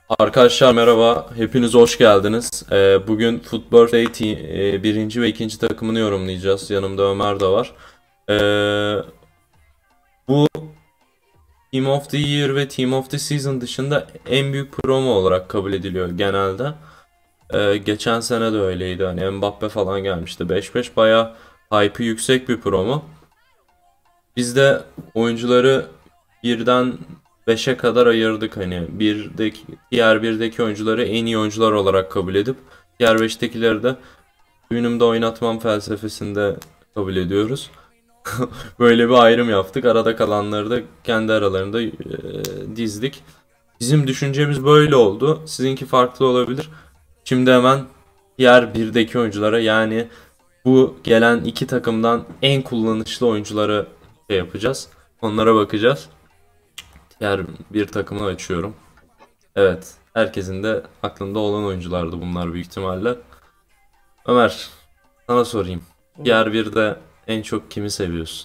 Arkadaşlar merhaba, hepiniz hoş geldiniz. Bugün Football Day birinci ve ikinci takımını yorumlayacağız. Yanımda Ömer de var. Ee, Bu Team of the Year ve Team of the Season dışında en büyük promo olarak kabul ediliyor genelde. Geçen sene de öyleydi. Hani Mbappe falan gelmişti. 5-5 bayağı hype'ı yüksek bir promo. Biz de oyuncuları birden beşe kadar ayırdık hani diğer birdeki oyuncuları en iyi oyuncular olarak kabul edip diğer beştekileri de oyunumda oynatmam felsefesinde kabul ediyoruz. Böyle bir ayrım yaptık. Arada kalanları da kendi aralarında dizdik. Bizim düşüncemiz böyle oldu. Sizinki farklı olabilir. Şimdi hemen diğer birdeki oyunculara, yani bu gelen iki takımdan en kullanışlı oyuncuları şey yapacağız. Onlara bakacağız. Diğer bir takımı açıyorum. Evet. Herkesin de aklında olan oyunculardı bunlar büyük ihtimalle. Ömer, sana sorayım. Diğer bir de en çok kimi seviyorsun?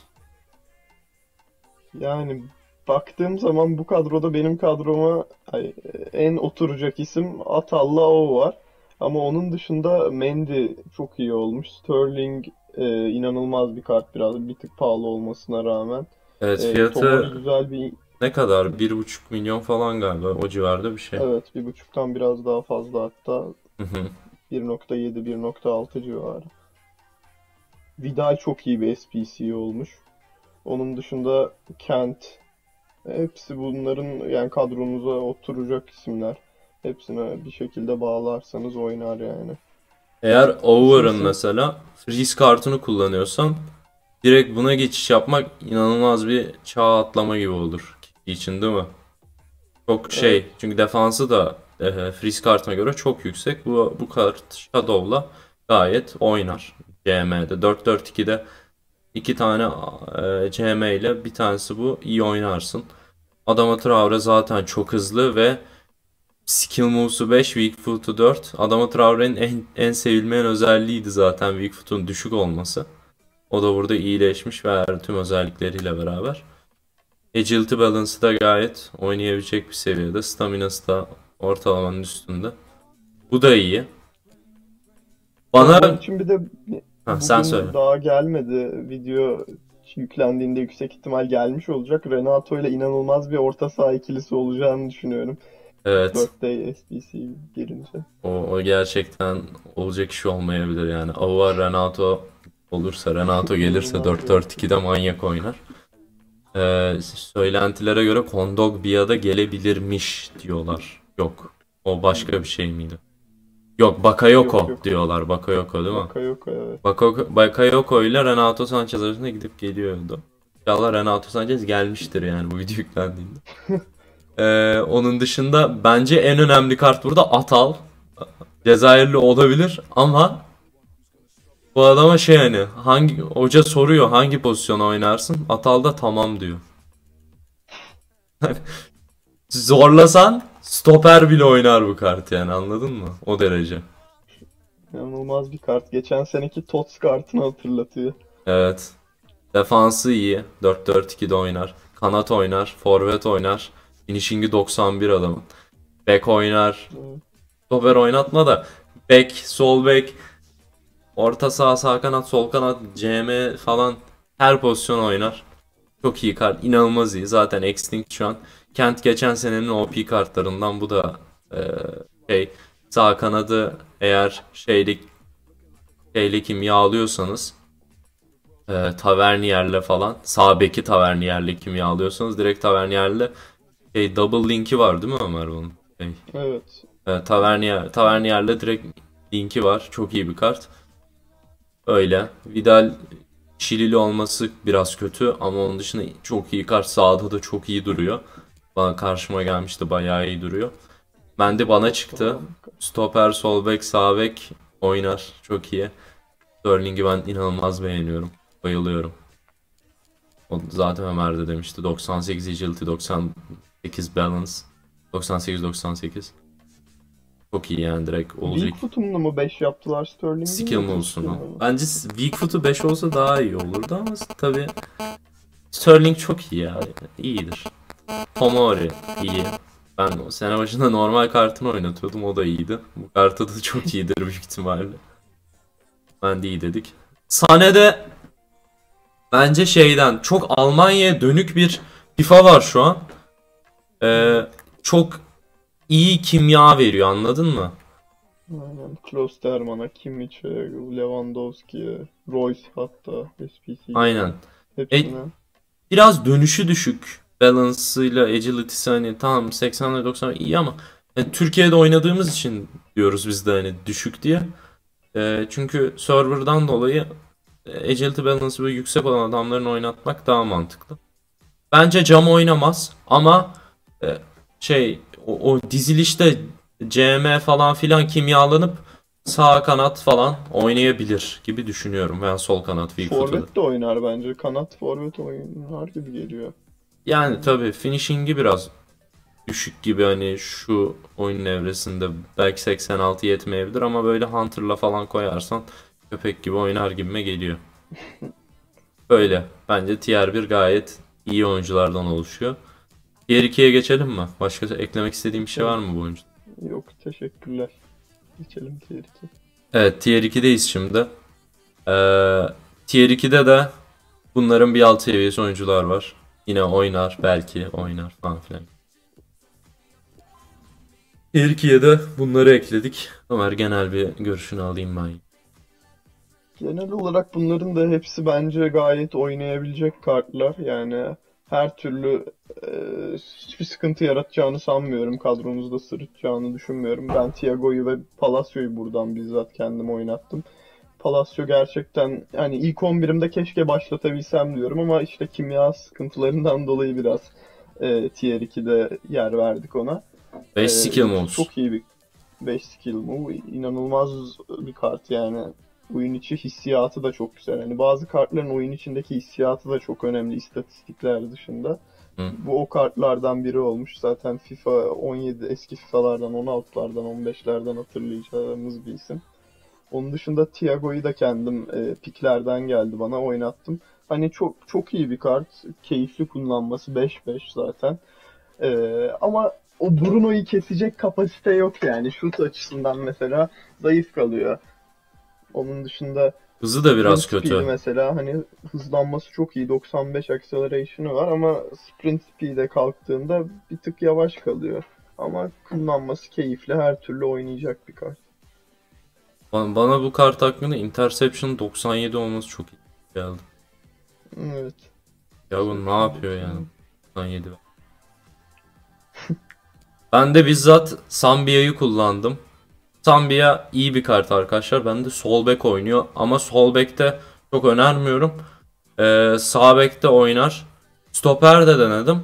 Yani baktığım zaman bu kadroda benim kadroma en oturacak isim Atalla o var. Ama onun dışında Mendy çok iyi olmuş. Sterling inanılmaz bir kart, biraz bir tık pahalı olmasına rağmen. Evet, Tomori fiyatı güzel bir, ne kadar? 1,5 milyon falan galiba. O civarda bir şey. evet, 1.5'tan biraz daha fazla, hatta Hı hı. 1.7 1.6 civarı. Vidal çok iyi bir SPC olmuş. Onun dışında Kent. Hepsi bunların, yani kadronuza oturacak isimler. Hepsine bir şekilde bağlarsanız oynar yani. Eğer Over'ın Sizin mesela freeze kartını kullanıyorsan direkt buna geçiş yapmak inanılmaz bir çağ atlama gibi olur. Kişi için değil mi? Çok evet, şey, çünkü defansı da freeze kartına göre çok yüksek. Bu kart Shadow'la gayet oynar. CM'de 4-4-2'de iki tane CM ile bir tanesi bu, iyi oynarsın. Adama Traore zaten çok hızlı ve skill moves'u 5, weak foot'u 4. Adama Traore'nin en sevilmeyen özelliğiydi zaten weak foot'un düşük olması. O da burada iyileşmiş ve tüm özellikleriyle beraber. Agility balance'ı da gayet oynayabilecek bir seviyede. Stamina'sı da ortalamanın üstünde. Bu da iyi. onun Bana... için bir de Ha, sen söyle. bugün daha gelmedi. Video yüklendiğinde yüksek ihtimal gelmiş olacak. Renato ile inanılmaz bir orta saha ikilisi olacağını düşünüyorum. Evet. 4'te SBC girince. O gerçekten olacak iş olmayabilir yani. Aouar Renato olursa, Renato gelirse İnanılmaz bir 4-4-2'de ikili. manyak oynar. Söylentilere göre Kondogbia da gelebilirmiş diyorlar. Yok. O başka bir şey miydi? Yok, Yok, Bakayoko yok. diyorlar. Bakayoko değil mi? Bakayoko, evet. Bakayoko ile Renato Sanchez arasında gidip geliyordu. İnşallah Renato Sanchez gelmiştir yani bu video yüklendiğinde. Onun dışında bence en önemli kart burada Atal. Cezayirli olabilir ama bu adama şey, hani hangi hoca soruyor hangi pozisyona oynarsın? Atal da tamam diyor. Zorlasan stoper bile oynar bu kart, yani anladın mı? O derece. İnanılmaz bir kart. Geçen seneki TOTS kartını hatırlatıyor. Evet. Defansı iyi. 4-4-2'de oynar. Kanat oynar. Forvet oynar. Finishing'i 91 adamın. Bek oynar. Evet. Stoper oynatma da bek, sol bek, orta saha, sağ kanat, sol kanat, CM falan her pozisyon oynar. Çok iyi kart. İnanılmaz iyi. Zaten Extinct şu an. Kent geçen senenin OP kartlarından, bu da e, şey, sağ kanadı eğer şeyle kimya alıyorsanız, Tavernier'le falan, sağ beki Tavernier'le kimya alıyorsanız direkt Tavernier'le double linki var değil mi Ömer bunun? Evet. Tavernier'le direkt linki var. Çok iyi bir kart. Öyle. Vidal Şilili olması biraz kötü ama onun dışında çok iyi kart. Sağda da çok iyi duruyor. Bana karşıma gelmişti, bayağı iyi duruyor. Mendy bana çıktı. Ortalama. Stoper, sol bek, sağ bek oynar. Çok iyi. Sterling'i ben inanılmaz beğeniyorum. Bayılıyorum. O zaten Ömer de demişti. 98 agility, 98 balance. 98-98. Çok iyi yani, direkt olacak. Bigfoot'umla mu 5 yaptılar Sterling'in, Skill yoksa skill Moves'unu. mi? Bence Weak 5 olsa daha iyi olurdu ama tabii Sterling çok iyi ya. İyidir. Tomori iyi. Ben o sene başında normal kartını oynatıyordum. O da iyiydi. Bu kartı da çok iyidir büyük ihtimalle. Ben de iyi dedik. Sahnede bence şeyden çok Almanya'ya dönük bir FIFA var şu an. Çok iyi kimya veriyor, anladın mı? Aynen. Klosterman'a, Kimmich'e, Lewandowski'ye, Royce hatta SPC'ye Aynen. E, hepsine. Biraz dönüşü düşük. Balance'ıyla agility'si hani tamam 80'ler 90 iyi ama Türkiye'de oynadığımız için diyoruz biz de hani düşük diye. Çünkü server'dan dolayı agility balance'ı böyle yüksek olan adamların oynatmak daha mantıklı. Bence Cam oynamaz ama o dizilişte CM falan filan kimyalanıp sağ kanat falan oynayabilir gibi düşünüyorum. Veya sol kanat weak foot'u. Forvet de oynar bence. Kanat forvet oynar gibi geliyor. Yani tabii finishing'i biraz düşük gibi, hani şu oyun evresinde belki 86 yetmeyebilir ama böyle Hunter'la falan koyarsan köpek gibi oynar gibime geliyor. Böyle. Bence Tier 1 gayet iyi oyunculardan oluşuyor. Tier 2'ye geçelim mi? Başka eklemek istediğim bir şey var mı bu oyuncu? Yok, teşekkürler. Geçelim Tier 2. Evet, Tier 2'deyiz şimdi. Tier 2'de de bunların bir alt seviyesi oyuncular var. Yine oynar, belki oynar falan filan. Tier 2'ye de bunları ekledik. Ömer, genel bir görüşünü alayım ben. Genel olarak bunların da hepsi bence gayet oynayabilecek kartlar. Yani her türlü e, hiçbir sıkıntı yaratacağını sanmıyorum. Kadromuzda sırıtacağını düşünmüyorum. Ben Thiago'yu ve Palacio'yu buradan bizzat kendim oynattım. Palacio gerçekten yani ilk 11'imde keşke başlatabilsem diyorum ama işte kimya sıkıntılarından dolayı biraz Tier 2'de yer verdik ona. 5 skill Yoksa moves. çok iyi bir 5 skill move. İnanılmaz bir kart yani. Oyun içi hissiyatı da çok güzel. Yani bazı kartların oyun içindeki hissiyatı da çok önemli istatistikler dışında. Hı. Bu o kartlardan biri olmuş. Zaten FIFA 17 eski FIFA'lardan, 16'lardan, 15'lerden hatırlayacağımız bir isim. Onun dışında Thiago'yu da kendim piklerden geldi bana oynattım. Hani çok çok iyi bir kart. Keyifli kullanması 5-5 zaten. Ama o Bruno'yu kesecek kapasite yok yani. Şut açısından mesela zayıf kalıyor. Onun dışında Hızı da sprint biraz speed'i kötü. mesela hani hızlanması çok iyi. 95 acceleration'ı var ama sprint speed'e kalktığında bir tık yavaş kalıyor. Ama kullanması keyifli. Her türlü oynayacak bir kart. Bana bu kart hakkında interception 97 olması çok iyi geldi. Evet. Ya bu ne yapıyor yani? 97. Ben de bizzat Sambia'yı kullandım. Sambia iyi bir kart arkadaşlar. Ben de sol bek oynuyor ama sol bekte çok önermiyorum. Sağ bekte oynar. Stoper de denedim.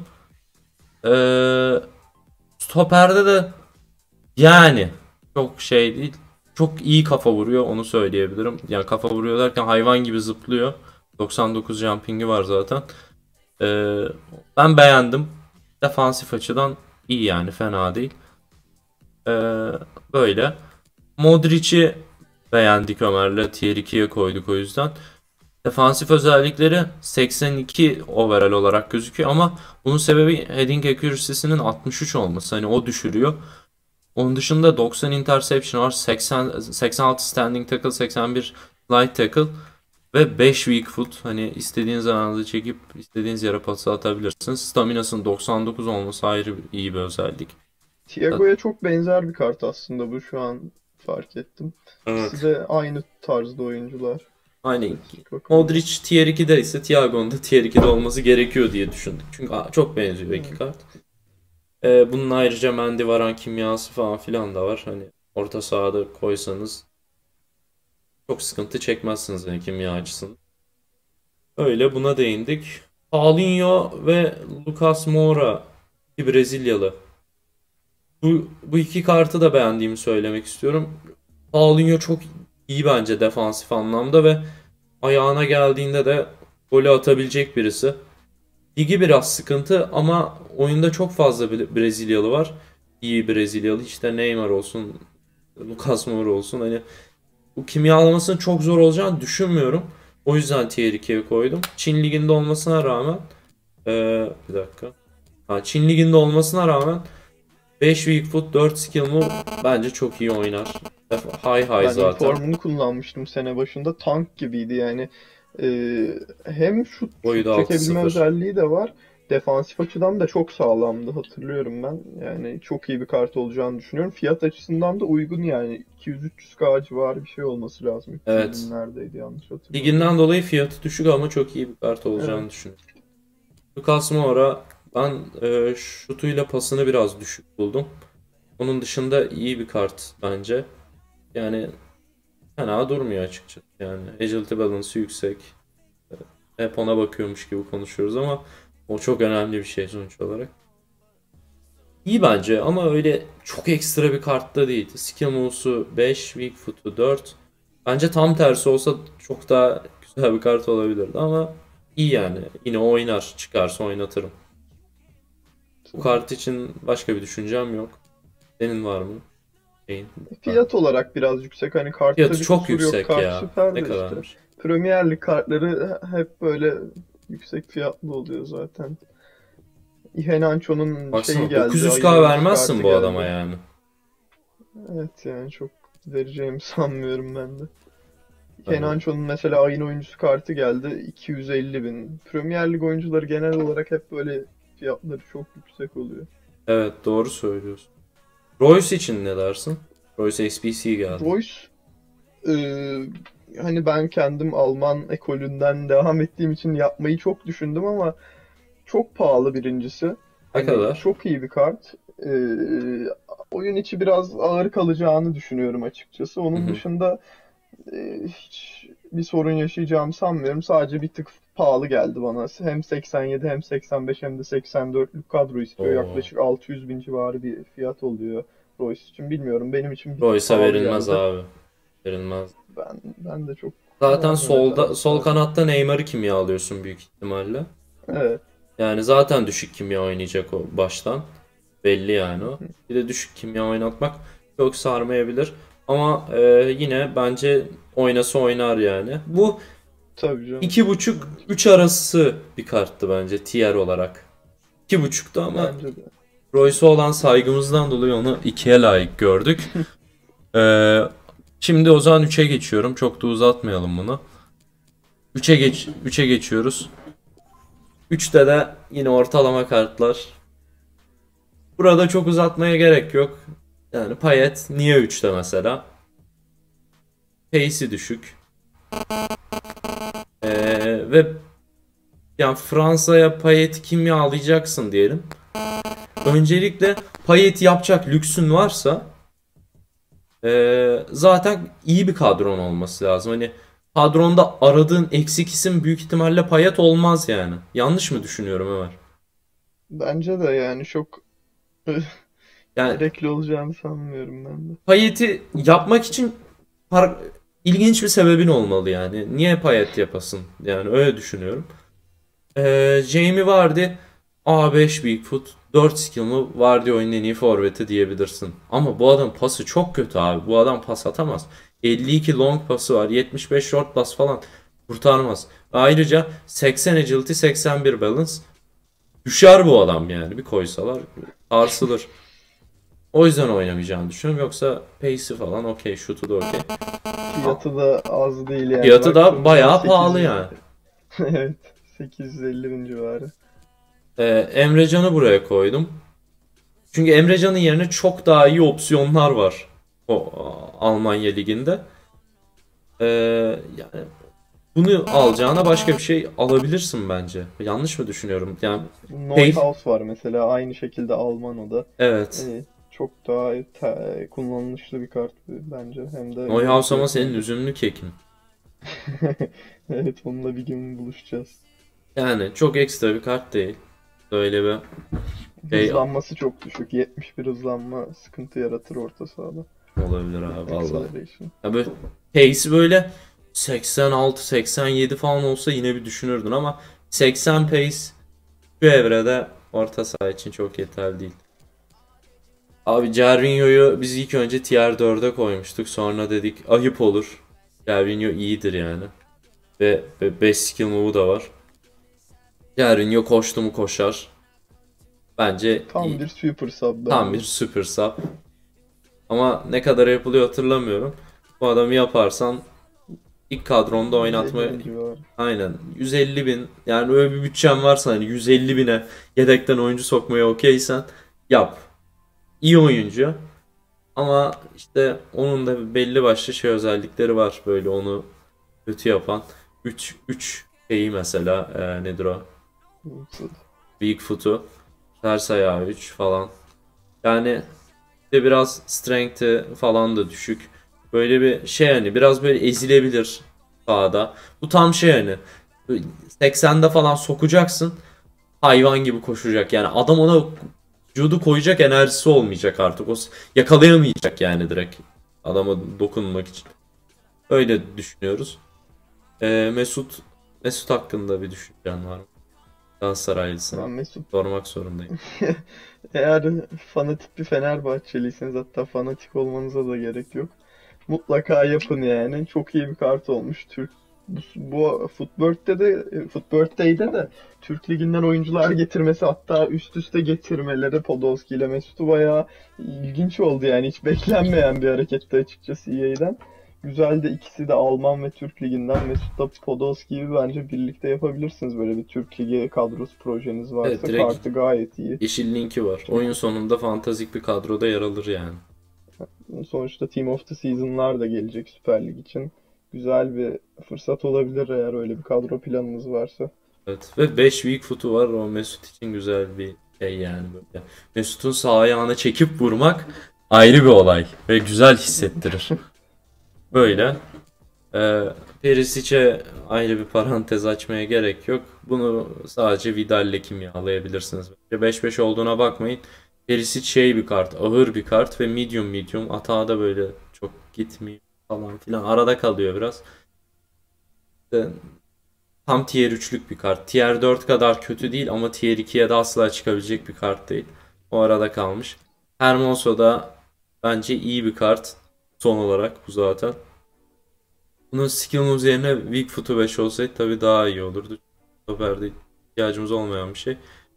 Stoperde de yani çok şey değil. Çok iyi kafa vuruyor, onu söyleyebilirim. Yani kafa vuruyor derken hayvan gibi zıplıyor. 99 jumping'i var zaten. Ee, Ben beğendim. Defansif açıdan iyi, yani fena değil. Ee, Böyle. Modric'i beğendik Ömer'le. Tier 2'ye koyduk o yüzden. Defansif özellikleri 82 overall olarak gözüküyor ama bunun sebebi heading accuracy'sinin 63 olması. Hani o düşürüyor. Onun dışında 90 interception var, 86 standing tackle, 81 light tackle ve 5 weak foot. Hani istediğiniz anda çekip istediğiniz yere pası atabilirsiniz. Staminasının 99 olması ayrı iyi bir özellik. Thiago'ya çok benzer bir kart aslında bu, şu an fark ettim. İkisi Evet. de aynı tarzda oyuncular. Aynen. Statistik bakımından. Modric Tier 2'de ise Thiago'nun da Tier 2'de olması gerekiyor diye düşündük. Çünkü çok benziyor iki Evet. kart. Bunun ayrıca Mendy Varan kimyası falan filan da var. Hani orta sahada koysanız çok sıkıntı çekmezsiniz yani kimya açısından. Öyle, buna değindik. Paulinho ve Lucas Moura, iki Brezilyalı. Bu iki kartı da beğendiğimi söylemek istiyorum. Paulinho çok iyi bence defansif anlamda ve ayağına geldiğinde de golü atabilecek birisi. Ligi biraz sıkıntı ama oyunda çok fazla Brezilyalı var. İyi Brezilyalı, işte Neymar olsun, Lucas Moura olsun. Hani bu kimyalamasının çok zor olacağını düşünmüyorum. O yüzden Tier 2'ye koydum. Çin Ligi'nde olmasına rağmen bir dakika. Çin Ligi'nde olmasına rağmen 5 weak foot 4 skill move bence çok iyi oynar. High Ben zaten. informunu kullanmıştım sene başında. Tank gibiydi yani. Hem Boyu şut da çekebilme 6-0. özelliği de var. Defansif açıdan da çok sağlamdı, hatırlıyorum ben. Yani çok iyi bir kart olacağını düşünüyorum. Fiyat açısından da uygun yani. 200-300K civarı bir şey olması lazım. 300 Evet. binlerdeydi yanlış hatırlamıyorum. Liginden dolayı fiyatı düşük ama çok iyi bir kart Evet. olacağını düşünüyorum. Lucas Moura ben şutuyla pasını biraz düşük buldum. Onun dışında iyi bir kart bence. Yani fena durmuyor açıkçası. Yani agility balance'ı yüksek. Hep ona bakıyormuş gibi konuşuyoruz ama o çok önemli bir şey sonuç olarak. İyi bence ama öyle çok ekstra bir kart da değil. Skill moves'u 5, weak foot'u 4. Bence tam tersi olsa çok daha güzel bir kart olabilirdi ama iyi yani. Yine oynar. Çıkarsa oynatırım. Bu kart için başka bir düşüncem yok. Senin var mı? Şeyin. Fiyat olarak biraz yüksek. Hani kartta Fiyatı bir çok kusur yok. yüksek Kart ya. süper Ne de işte. kadarmış? Premier Lig kartları hep böyle yüksek fiyatlı oluyor zaten. Iheanacho'nun şeyi Baksana geldi. Ayın 900k oyuncusu vermezsin kartı bu adama geldi. yani. Evet yani çok vereceğimi sanmıyorum ben de. Ben de. Iheanacho'nun mesela ayın oyuncusu kartı geldi. 250 bin. Premier Lig oyuncuları genel olarak hep böyle fiyatları çok yüksek oluyor. Evet doğru söylüyorsun. Royce için ne dersin? Royce SBC geldi. Royce, Ee, hani ben kendim Alman ekolünden devam ettiğim için yapmayı çok düşündüm ama çok pahalı birincisi. Ne Hani kadar? çok iyi bir kart. Oyun içi biraz ağır kalacağını düşünüyorum açıkçası. Hı Onun hı. dışında hiç bir sorun yaşayacağımı sanmıyorum. Sadece bir tık pahalı geldi bana. Hem 87 hem 85 hem de 84'lük kadro istiyor. Oo. Yaklaşık 600 bin civarı bir fiyat oluyor Royce için. Bilmiyorum. Benim için bir tık Royce'a pahalı verilmez geldi. abi. Verilmez. Ben de çok Zaten vermemekler sol lazım. kanatta Neymar'ı kimya alıyorsun büyük ihtimalle. Evet. Yani zaten düşük kimya oynayacak o baştan. Belli yani o. Bir de düşük kimya oynatmak çok sarmayabilir. Ama yine bence oynasa oynar yani. Bu Tabii canım. 2,5-3 arası bir karttı bence tier olarak. 2,5'tu ama Bence de. Royce'a olan saygımızdan dolayı onu 2'ye layık gördük. E, Şimdi o zaman 3'e geçiyorum. Çok da uzatmayalım bunu. 3'e geçiyoruz. 3'te de yine ortalama kartlar. Burada çok uzatmaya gerek yok. Yani Payet niye 3'te mesela? Pace'i düşük. Ve yani Fransa'ya Payet'i kimyalayacaksın diyelim. Öncelikle Payet'i yapacak lüksün varsa zaten iyi bir kadron olması lazım. Hani kadronda aradığın eksik isim büyük ihtimalle Payet olmaz yani. Yanlış mı düşünüyorum Ömer? Bence de yani çok Yani gerekli olacağını sanmıyorum ben de. Payet'i yapmak için par- ilginç bir sebebin olmalı yani. Niye Payet yapasın? Yani öyle düşünüyorum. Jamie Vardy A5 Bigfoot 4 skill mı Vardy oyunun en iyi forveti diyebilirsin. Ama bu adam pası çok kötü abi. Bu adam pas atamaz. 52 long pası var. 75 short pass falan kurtarmaz. Ayrıca 80 agility 81 balance. Düşer bu adam yani. Bir koysalar sarsılır. O yüzden oynamayacağını düşünüyorum. Yoksa pace'i falan okey. Shoot'u da okey. Fiyatı da az değil yani. Fiyatı da Baktığım zaman bayağı pahalı 800, yani. evet, 850 bin civarı. Emrecan'ı buraya koydum. Çünkü Emrecan'ın yerine çok daha iyi opsiyonlar var o Almanya liginde. Ee, Yani bunu alacağına başka bir şey alabilirsin bence. Yanlış mı düşünüyorum? Yani pace, Neuhaus var mesela, aynı şekilde Alman o da. evet. Çok daha kullanışlı bir kart bence. Hem de uygun Neuhaus ama senin fiyatına. üzümlü kekin. Evet, onunla bir gün buluşacağız. Yani çok ekstra bir kart değil. Böyle bir şey Hızlanması çok düşük. 71 hızlanma sıkıntı yaratır orta sahada. olabilir abi valla. Acceleration. Ya böyle pace'i böyle 86-87 falan olsa yine bir düşünürdün ama 80 pace şu evrede orta saha için çok yeterli değil. Abi Cervinho'yu biz ilk önce tier 4'e koymuştuk. Sonra dedik ayıp olur. Cervinho iyidir yani. Ve 5 skill move'u da var. Cervinho koştu mu koşar. Bence Tam bir super sub tam bence. bir süper sub. Ama ne kadar yapılıyor hatırlamıyorum. Bu adamı yaparsan ilk kadronda 150 oynatma, bin civarı. aynen 150 bin, yani öyle bir bütçen varsa hani 150 bine yedekten oyuncu sokmaya okeysen yap. İyi oyuncu ama işte onun da belli başlı şey özellikleri var, böyle onu kötü yapan. 3 şeyi mesela, nedir o? Weak foot'u, ters ayağı 3 falan. Yani de biraz strength'i falan da düşük. Böyle bir şey, hani biraz böyle ezilebilir sahada. Bu tam şey hani, 80'de falan sokacaksın, hayvan gibi koşacak. Yani adam ona vücudu koyacak enerjisi olmayacak artık. O yakalayamayacak yani direkt adama dokunmak için. Öyle düşünüyoruz. Mesut hakkında bir düşüncen var mı? Galatasaraylısın. Ben Mesut Sormak zorundayım. eğer fanatik bir Fenerbahçeliyseniz, hatta fanatik olmanıza da gerek yok. Mutlaka yapın yani. Çok iyi bir kart olmuş. Bu Footbirthday''de de Türk Ligi'nden oyuncular getirmesi, hatta üst üste getirmeleri Podolski ile Mesut'u bayağı ilginç oldu yani. Hiç beklenmeyen bir hareketti açıkçası EA'den. Güzel de, ikisi de Alman ve Türk Ligi'nden. Mesut'la Podolski'yi bence birlikte yapabilirsiniz, böyle bir Türk Ligi kadrosu projeniz Evet, varsa. direkt Kartı gayet iyi. yeşil linki var. Çünkü Oyun sonunda fantastik bir kadroda yer alır yani. sonuçta Team of the Season'lar da gelecek Süper Lig için. Güzel bir fırsat olabilir eğer öyle bir kadro planınız varsa. Evet. Ve 5 weak foot'u var. O Mesut için güzel bir şey yani böyle. Mesut'un sağ ayağına çekip vurmak ayrı bir olay. Ve güzel hissettirir. Böyle. Ee, Perisic'e ayrı bir parantez açmaya gerek yok. Bunu sadece Vidal'le kimyalayabilirsiniz. 5-5 olduğuna bakmayın. Perisic şey bir kart, ağır bir kart ve medium. Atağa da böyle çok gitmiyor falan filan. Arada kalıyor biraz. İşte tam tier 3'lük bir kart. Tier 4 kadar kötü değil ama tier 2'ye de asla çıkabilecek bir kart değil. O arada kalmış. Hermoso da bence iyi bir kart. Son olarak bu zaten. Bunun skill moves yerine weak foot'u 5 olsaydı tabii daha iyi olurdu. Stoperde ihtiyacımız olmayan bir şey.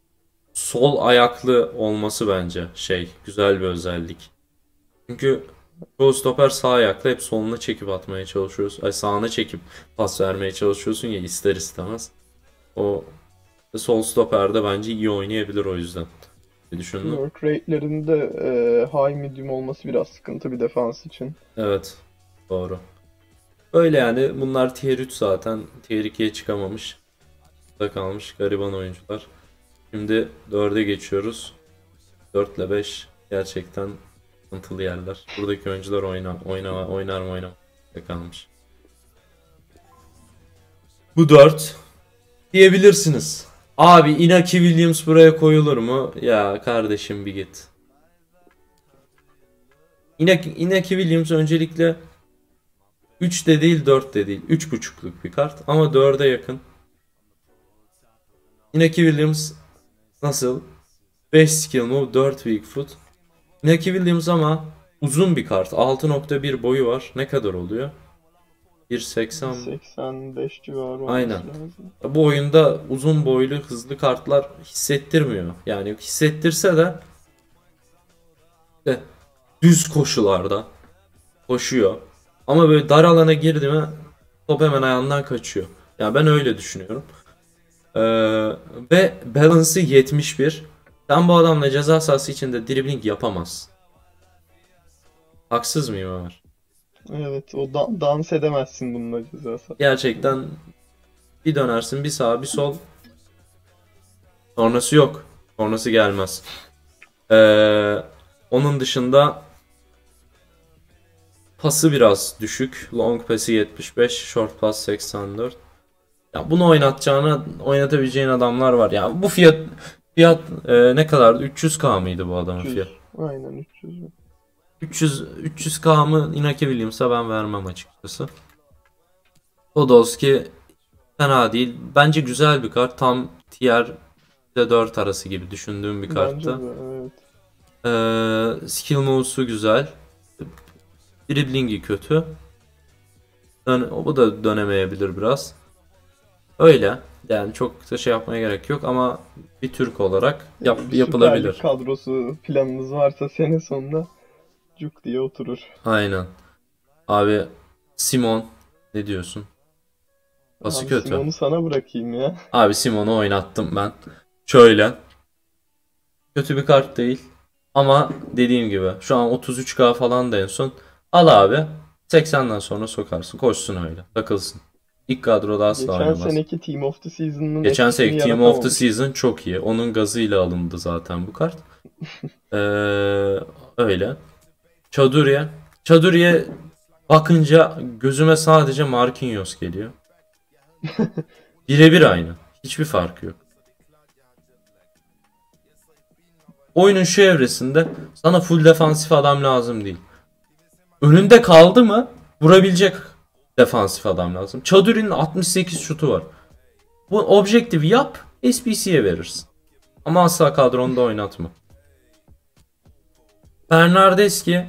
Sol ayaklı olması bence şey, güzel bir özellik. Çünkü çoğu stoper sağ ayaklı, hep soluna çekip atmaya çalışıyorsun. Ay, sağına çekip pas vermeye çalışıyorsun ya, ister istemez. O sol stoperde bence iyi oynayabilir o yüzden. Bir düşündüm. Work rate'lerinde high medium olması biraz sıkıntı bir defans için. Evet, doğru. Öyle yani, bunlar tier 3 zaten. Tier 2'ye çıkamamış. Da kalmış gariban oyuncular. Şimdi 4'e geçiyoruz. 4 ile 5 gerçekten sıkıntılı yerler. Buradaki oyuncular oynar mı oynamaz kalmış. Bu 4 diyebilirsiniz. Abi Inaki Williams buraya koyulur mu? Ya kardeşim bir git. Inaki Williams öncelikle 3 de değil 4 de değil. 3.5'luk bir kart ama 4'e yakın. Inaki Williams nasıl? 5 skill move, 4 weak foot. Inaki Williams ama uzun bir kart. 6.1 boyu var. Ne kadar oluyor? 1.80. 85 civarı Aynen. olması lazım. Bu oyunda uzun boylu hızlı kartlar hissettirmiyor. Yani hissettirse de düz koşularda koşuyor. Ama böyle dar alana girdi mi top hemen ayağından kaçıyor. Yani ben öyle düşünüyorum. Ee, Ve balance'ı 71. Sen bu adamla ceza sahası içinde dribbling yapamazsın. Haksız mıyım Ömer? Evet, o dans edemezsin bununla ceza sahasında. Gerçekten bir dönersin, bir sağ bir sol. Sonrası yok. Sonrası gelmez. Ee, Onun dışında pası biraz düşük. Long pass'i 75, short pass 84. Ya bunu oynatabileceğin adamlar var. Ya bu fiyat ne kadardı? 300k mıydı bu adamın 300. fiyatı? Aynen 300. 300k mı Inaki Williams'a ben vermem açıkçası. Podolski fena değil. Bence güzel bir kart. Tam tier 4 arası gibi düşündüğüm bir Bence karttı. de evet. Skill moves'u güzel. Dribbling'i kötü. Bu da dönemeyebilir biraz. Öyle. Yani çok da şey yapmaya gerek yok ama bir Türk olarak Yani bir Süper Lig yapılabilir. kadrosu planınız varsa sene sonunda cuk diye oturur. Aynen. Abi Simon ne diyorsun? Pası Abi kötü. Simon'u sana bırakayım ya. Abi Simon'u oynattım ben. Şöyle. Kötü bir kart değil. Ama dediğim gibi şu an 33K falan da en son. Al abi. 80'den sonra sokarsın. Koşsun öyle. Takılsın. İlk kadroda asla Geçen oynamaz. seneki Team of the Season'ın Geçen etkisini seneki Team of the yaratamamış. Season çok iyi. Onun gazıyla alındı zaten bu kart. Ee, öyle. Çaduriye. Çaduriye bakınca gözüme sadece Marquinhos geliyor. Birebir aynı. Hiçbir farkı yok. Oyunun şu evresinde sana full defansif adam lazım değil. Önünde kaldı mı vurabilecek defansif adam lazım. Çaduri'nin 68 şutu var. Bu objektifi yap, SBC'ye verirsin. Ama asla kadronda oynatma. Bernardeschi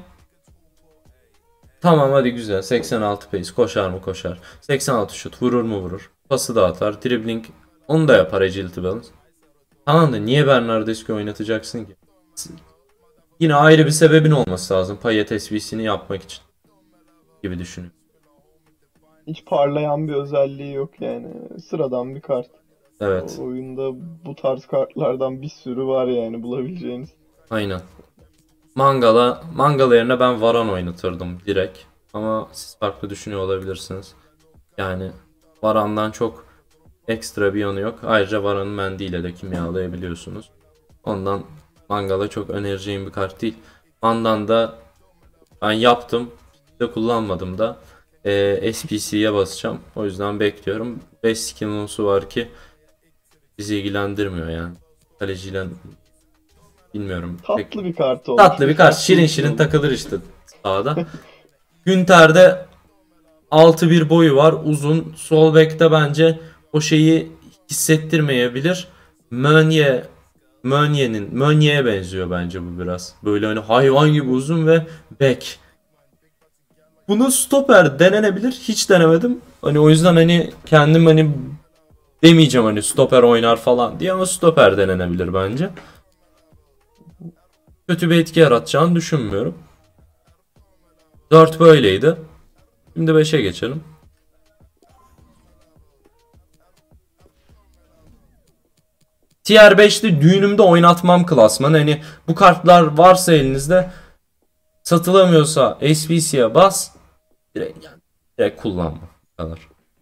tamam hadi güzel. 86 pace koşar mı koşar. 86 şut vurur mu vurur. Pası da atar. Dribbling onu da yapar agility balance. Tamam da niye Bernardeschi oynatacaksın ki? Yine ayrı bir sebebin olması lazım. Payet SBC'ni yapmak için. Gibi düşünüyorum. Hiç parlayan bir özelliği yok yani. Sıradan bir kart. Evet. Oyunda bu tarz kartlardan bir sürü var yani bulabileceğiniz. Aynen. Mangala yerine ben Varan oynatırdım direkt. Ama siz farklı düşünüyor olabilirsiniz. Yani Varan'dan çok ekstra bir yanı yok. Ayrıca Varan'ı mendiyle de kimyalayabiliyorsunuz. Ondan Mangala çok önereceğim bir kart değil. Andan da ben yaptım. De kullanmadım da. SPC'ye basacağım. O yüzden bekliyorum. 5 skill'nusu var ki bizi ilgilendirmiyor yani. Kaleciyle bilmiyorum. Tatlı bir kart olmuş. Tatlı Bir bir kart. farklı Şirin olsun şirin olmuş. takılır işte sahada. Günter'de 6-1 boyu var. Uzun. Sol bekte bence o şeyi hissettirmeyebilir. Meunier'e benziyor bence bu biraz. Böyle hani hayvan gibi uzun ve bek. Bunu stoper denenebilir. Hiç denemedim. Hani o yüzden hani kendim hani demeyeceğim hani stoper oynar falan diye ama stoper denenebilir bence. Kötü bir etki yaratacağını düşünmüyorum. 4 böyleydi. Şimdi 5'e geçelim. Tier 5'te düğünümde oynatmam klasman. Hani bu kartlar varsa elinizde satılamıyorsa SBC'ye bas. Direkt kullanma. Bu kadar.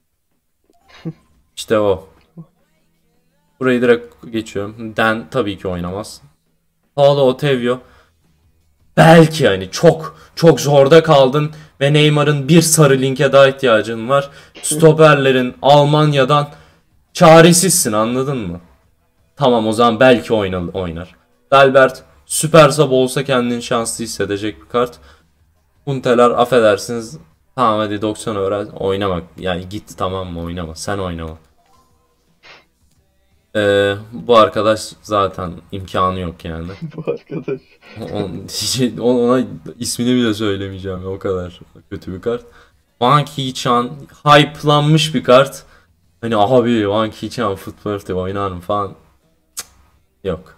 İşte o. Burayı direkt geçiyorum. Dan tabii ki oynamaz. Paulo Otavio. Belki hani çok çok zorda kaldın ve Neymar'ın bir sarı linke daha ihtiyacın var. Stoperlerin Almanya'dan çaresizsin anladın mı? Tamam o zaman belki oynar. Dalbert süper sub olsa kendini şanslı hissedecek bir kart. Hunteler affedersiniz. Tamam hadi 90 öğren oynamak. Yani git tamam mı oynama. Sen oynama. Bu arkadaş zaten imkanı yok yani. Bu arkadaş. Ona ismini bile söylemeyeceğim. O kadar kötü bir kart. Wang Hee-chan hype'lanmış bir kart. Hani abi Wang Hee-chan Football'de oynar mı falan. Cık, yok.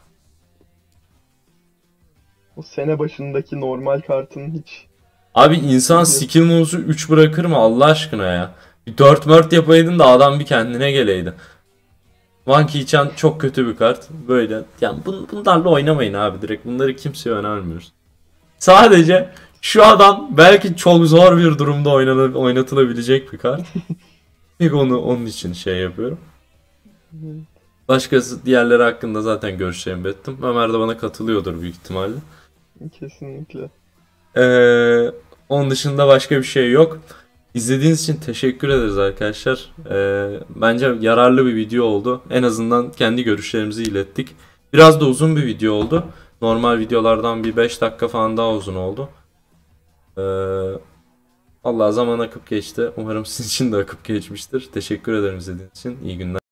O sene başındaki normal kartın hiç Abi insan skill move'su 3 bırakır mı Allah aşkına ya? Bir 4 mört yapaydın da adam bir kendine geleydi. Wang Hee-chan çok kötü bir kart. Böyle yani bunlarla oynamayın abi direkt. Bunları kimseye önermiyoruz. Sadece şu adam belki çok zor bir durumda oynatılabilecek bir kart. Tek onun için şey yapıyorum. Başkası diğerleri hakkında zaten görüşlerimi belirttim. Ömer de bana katılıyordur büyük ihtimalle. kesinlikle. Onun dışında başka bir şey yok. İzlediğiniz için teşekkür ederiz arkadaşlar. Bence yararlı bir video oldu. En azından kendi görüşlerimizi ilettik. Biraz da uzun bir video oldu. Normal videolardan bir 5 dakika falan daha uzun oldu. Ee, Allah zaman akıp geçti. Umarım sizin için de akıp geçmiştir. Teşekkür ederim izlediğiniz için. İyi günler.